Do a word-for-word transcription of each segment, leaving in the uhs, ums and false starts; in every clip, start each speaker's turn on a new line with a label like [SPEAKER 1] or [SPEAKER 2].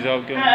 [SPEAKER 1] साहब क्यों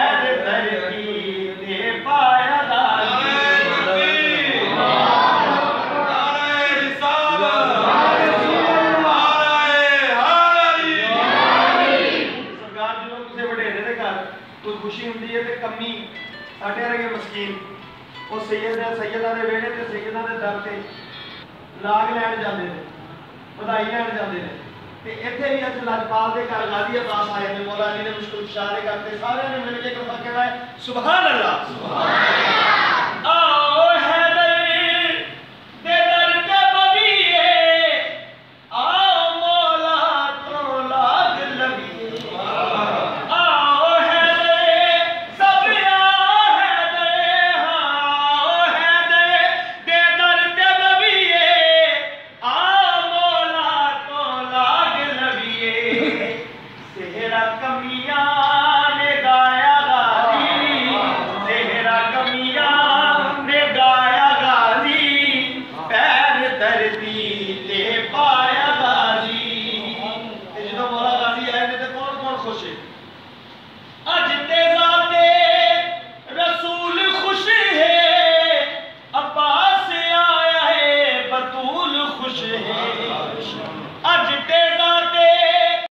[SPEAKER 2] खुशी होंगी है तो कमी साढ़े वर्गे मस्कीन वो सैयद सैयदा के वेड़े से सैयदा के दर से लाग लैन जाते हैं बधाई लैन जाते हैं तो इतने भी अस लजपाल के घर गाजी अब्बास आए हैं मौला अली ने मुश्किल इशारे करते सारे ने मिल के कहना है सुभान अल्लाह आओ हैदर दे दर के बबिए आओ मौला तो लाग लबिए आओ हैदर सब आओ हैदर आओ हैदर दे दर के बबिए आओ मौला तो लाग लबिए सेहरा कमियां ने गाया गाजी सेहरा कमियां ने गाया गाजी पैर धरती ले पाया गाजी। जो मौला गाजी आए ने तो कौन कौन खुश है